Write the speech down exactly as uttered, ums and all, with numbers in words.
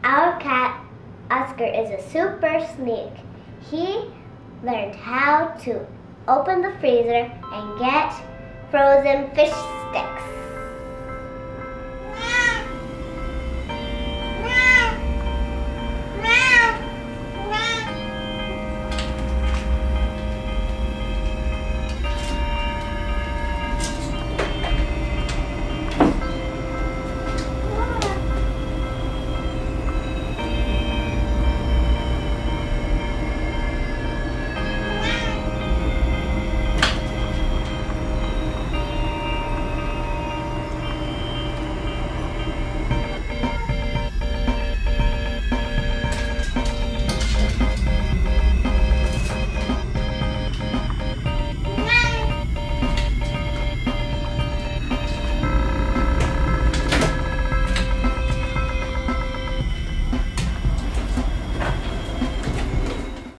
Our cat, Oscar, is a super sneak. He learned how to open the freezer and get frozen fish sticks.